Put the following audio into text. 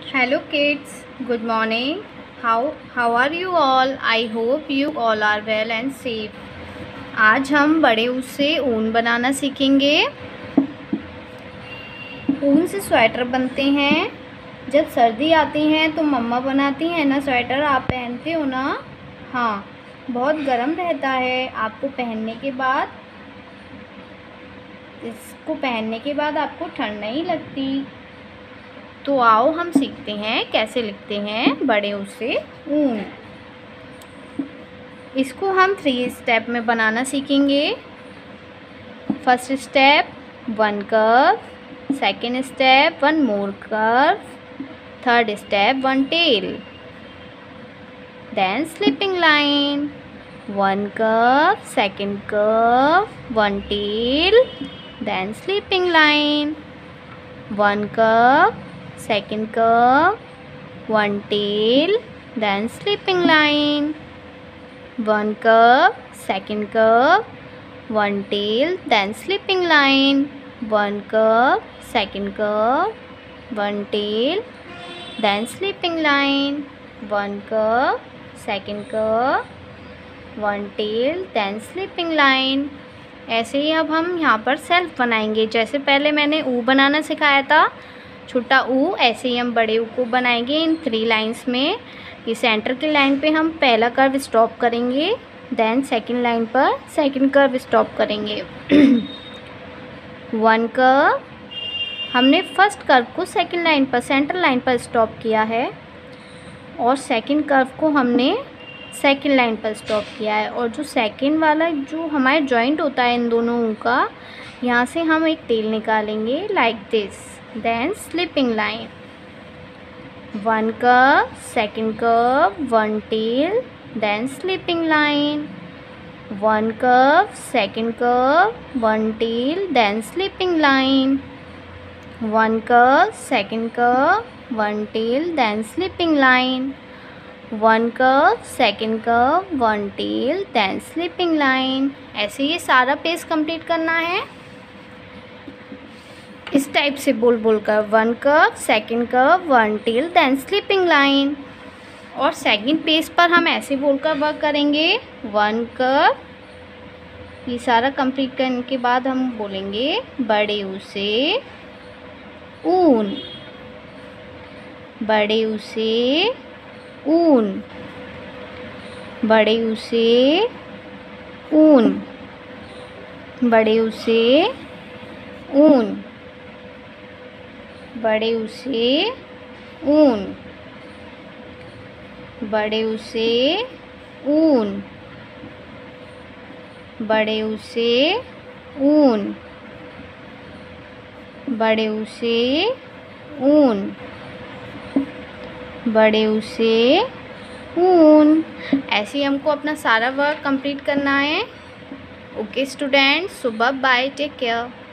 Hello kids, good morning. How are you all? I hope you all are well and safe. आज हम बड़े ऊन से ऊन बनाना सीखेंगे। ऊन से स्वेटर बनते हैं। जब सर्दी आती है तो मम्मा बनाती हैं ना स्वेटर, आप पहनते हो ना? हाँ, बहुत गर्म रहता है। इसको पहनने के बाद आपको ठंड नहीं लगती। तो आओ हम सीखते हैं कैसे लिखते हैं बड़े ऊ से ऊन। इसको हम 3 स्टेप में बनाना सीखेंगे। First step 1 curve, second step 1 more curve, third step 1 tail, then slipping line, 1 curve, second curve, 1 tail, then slipping line, 1 curve, second curve, 1 tail, then slipping line, 1 curve, second curve, 1 tail, then slipping line, 1 curve, second curve, 1 tail, then slipping line, 1 curve, second curve, 1 tail, then slipping line। ऐसे ही अब हम यहाँ पर self बनाएंगे। जैसे पहले मैंने ऊ बनाना सिखाया था छोटा ऊ, ऐसे ही हम बड़े ऊ को बनाएंगे इन 3 लाइंस में। ये सेंटर की लाइन पे हम पहला कर्व स्टॉप करेंगे, देन सेकंड लाइन पर सेकंड कर्व स्टॉप करेंगे। 1 कर्व, हमने फर्स्ट कर्व को सेकंड लाइन पर सेंटर लाइन पर स्टॉप किया है और सेकंड कर्व को हमने सेकंड लाइन पर स्टॉप किया है। और जो सेकंड वाला जो हमारे जॉइंट होता है इन दोनों ऊ का, यहाँ से हम एक टेल निकालेंगे like this, then slipping line, 1 curve, second curve, 1 tail, then slipping line, 1 curve, second curve, 1 tail, then slipping line, 1 curve, second curve, 1 tail, then slipping line, 1 curve, second curve, 1 tail, then slipping line। ऐसे ये सारा page complete करना है इस type से बोल बोल कर। 1 curve, second curve, 1 tail, then slipping line. और सेकेंड पेज पर हम ऐसे बोलकर वर्क करेंगे 1 कर्व। ये सारा कंप्लीट करने के बाद हम बोलेंगे बड़े ऊ से ऊन, बड़े ऊ से ऊन, बड़े ऊ से ऊन, बड़े ऊ से ऊन, बड़े ऊ से ऊन, बड़े ऊ से ऊन, बड़े ऊ से ऊन, बड़े ऊ से ऊन, बड़े ऊ से ऊन। ऐसे ही हमको अपना सारा वर्क कंप्लीट करना है। Okay students, so bye, take care.